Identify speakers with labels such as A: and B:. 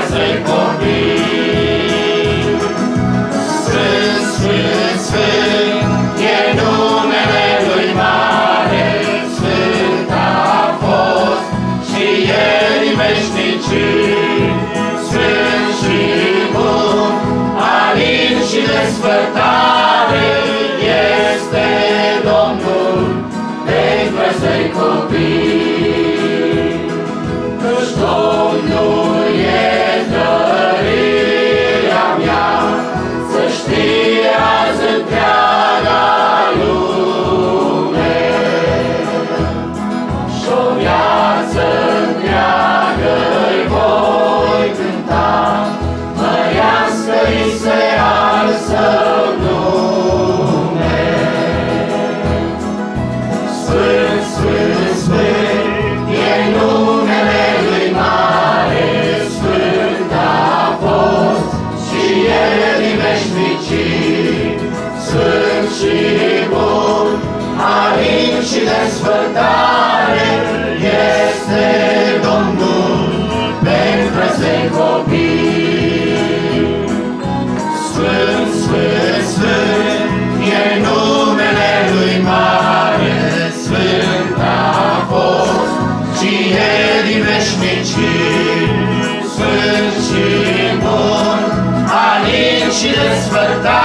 A: săi copii. Sfânt, Sfânt, Sfânt, e numele Lui mare, Sfânt a fost și El în veșnicii. Sfânt și bun, alin și desfătare, este Domnul dintre săi copii. Căci Domnul e tăria mea, să știe azi întreaga lume. Și-o viață întreagă-i voi cânta, mărească-i se al său nume. Sfânt, Sfânt, Sfânt, e numele Lui mare, Sfânt a fost și El din veșnicii. Sfânt și bun, alin și desfătare, este Domnul pentru săi copii. Sfânt, Sfânt, Sfânt, e numele Lui mare, Sfânt a fost și El din veșnicii. Sfânt și bun, alin și desfătare,